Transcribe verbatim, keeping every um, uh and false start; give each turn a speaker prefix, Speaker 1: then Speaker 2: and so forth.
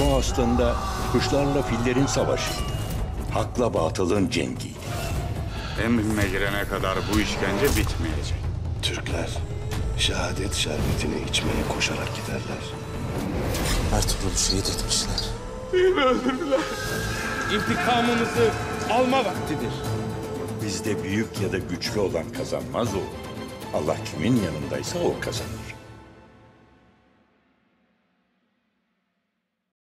Speaker 1: Bu aslında kuşlarla fillerin savaşıydı. Hakla batılın cengiydi.
Speaker 2: Emrime girene kadar bu işkence bitmeyecek.
Speaker 3: Türkler şehadet şerbetini içmeye koşarak giderler.
Speaker 4: Ertuğrul'u şehit etmişler.
Speaker 5: İntikamımızı alma vaktidir.
Speaker 1: Bizde büyük ya da güçlü olan kazanmaz olur. Allah kimin yanındaysa o kazanır.